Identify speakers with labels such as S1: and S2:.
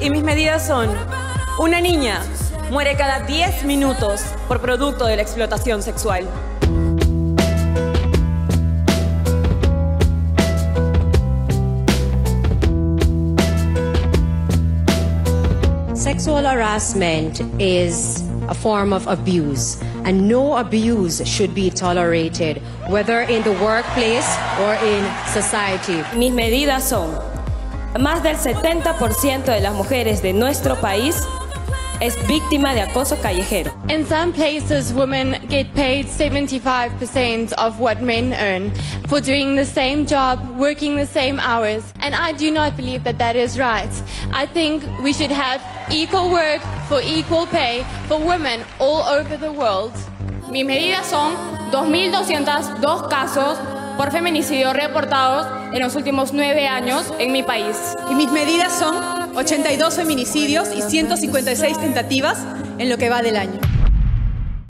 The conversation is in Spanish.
S1: y mis medidas son: una niña muere cada 10 minutos por producto de la explotación sexual.
S2: Sexual harassment is a form of abuse, and no abuse should be tolerated, whether in the workplace or in society.
S3: Mis medidas son: más del 70% de las mujeres de nuestro país es víctima de acoso callejero.
S4: In some places, women get paid 75% of what men earn for doing the same job, working the same hours, and I do not believe that that is right. I think we should have equal work for equal pay for women all over the world.
S5: Mis medidas son 2.202 casos por feminicidio reportados en los últimos 9 años en mi país.
S6: Y mis medidas son 82 feminicidios y 156 tentativas en lo que va del año.